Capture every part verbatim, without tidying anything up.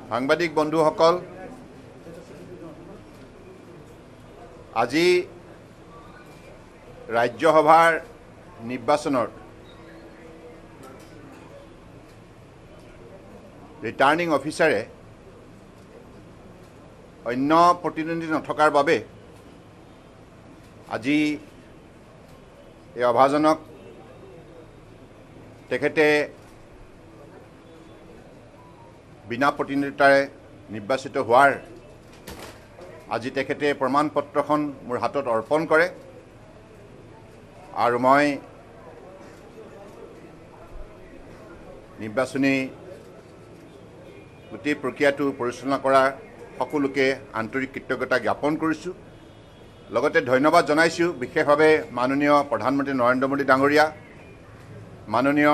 সাংবাদিক বন্ধুসকল, আজি ৰাজ্যসভাৰ নিৰ্বাচনৰ ৰিটাৰ্নিং অফিচাৰে অন্য প্ৰতিনিধি নথকাৰ বাবে আজি এই অভাজনক তেখেতে বিনা প্ৰতিনিধিতাৰে নিৰ্বাচিত হোৱাৰ আজি তেখেতে প্ৰমাণপত্ৰখন মোৰ হাতত অৰ্পণ কৰে আৰু মই নিৰ্বাচনী গোটেই প্ৰক্ৰিয়াটো পৰিচালনা কৰা সকলোকে আন্তৰিক কৃতজ্ঞতা জ্ঞাপন কৰিছোঁ। লগতে ধন্যবাদ জনাইছোঁ বিশেষভাৱে মাননীয় প্ৰধানমন্ত্ৰী নৰেন্দ্ৰ মোদী ডাঙৰীয়া, মাননীয়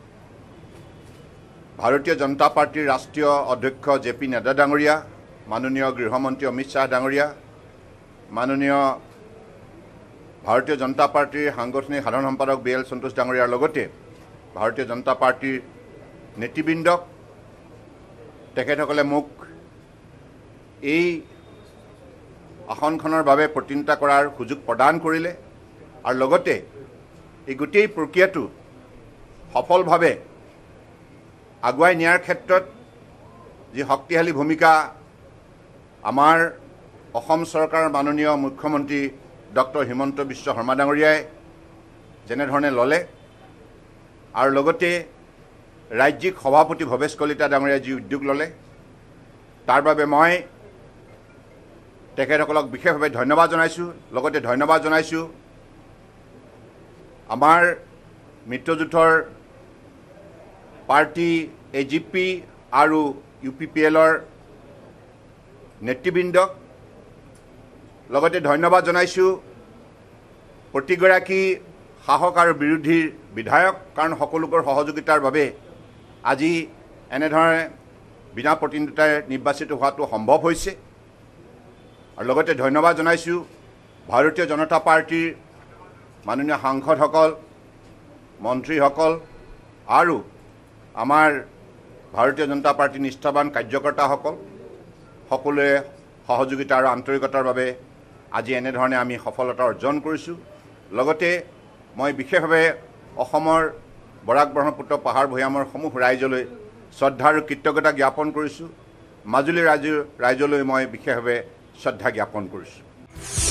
ভাৰতীয় জনতা পাৰ্টিৰ ৰাষ্ট্ৰীয় অধ্যক্ষ জে পি নাড্ডা ডাঙৰীয়া, মাননীয় গৃহমন্ত্ৰী অমিত শ্বাহ ডাঙৰীয়া, মাননীয় ভাৰতীয় জনতা পাৰ্টিৰ সাংগঠনিক সাধাৰণ সম্পাদক বি এল সন্তোষ ডাঙৰীয়াৰ লগতে ভাৰতীয় জনতা পাৰ্টিৰ নেতৃবৃন্দক, তেখেতসকলে মোক এই আসনখনৰ বাবে প্ৰতিনিধিত্ব কৰাৰ সুযোগ প্ৰদান কৰিলে আৰু লগতে এই গোটেই প্ৰক্ৰিয়াটো সফলভাৱে আগুৱাই নিয়াৰ ক্ষেত্ৰত যি শক্তিশালী ভূমিকা আমাৰ অসম চৰকাৰৰ মাননীয় মুখ্যমন্ত্ৰী ডক্টৰ হিমন্ত বিশ্ব শৰ্মা ডাঙৰীয়াই যেনেধৰণে ল'লে আৰু লগতে ৰাজ্যিক সভাপতি ভৱেশ কলিতা ডাঙৰীয়াই যি উদ্যোগ ল'লে তাৰ বাবে মই তেখেতসকলক বিশেষভাৱে ধন্যবাদ জনাইছোঁ। লগতে ধন্যবাদ জনাইছোঁ আমাৰ মিত্ৰজোঁটৰ পাৰ্টি এ জি পি আৰু ইউ পি পি এলৰ নেতৃবৃন্দক। লগতে ধন্যবাদ জনাইছোঁ প্ৰতিগৰাকী শাসক আৰু বিৰোধীৰ বিধায়ক, কাৰণ সকলোকৰ সহযোগিতাৰ বাবে আজি এনেধৰণে বিনা প্ৰতিনিধিতাৰে নিৰ্বাচিত হোৱাটো সম্ভৱ হৈছে। আৰু লগতে ধন্যবাদ জনাইছোঁ ভাৰতীয় জনতা পাৰ্টিৰ মাননীয় সাংসদসকল, মন্ত্ৰীসকল আৰু আমাৰ ভাৰতীয় জনতা পাৰ্টিৰ নিষ্ঠাবান কাৰ্যকৰ্তাসকল, সকলোৱে সহযোগিতা আৰু আন্তৰিকতাৰ বাবে আজি এনেধৰণে আমি সফলতা অৰ্জন কৰিছোঁ। লগতে মই বিশেষভাৱে অসমৰ বৰাক ব্ৰহ্মপুত্ৰ পাহাৰ ভৈয়ামৰ সমূহ ৰাইজলৈ শ্ৰদ্ধা আৰু কৃতজ্ঞতা জ্ঞাপন কৰিছোঁ। মাজুলী ৰাইজৰ ৰাইজলৈ মই বিশেষভাৱে শ্ৰদ্ধা জ্ঞাপন কৰিছোঁ।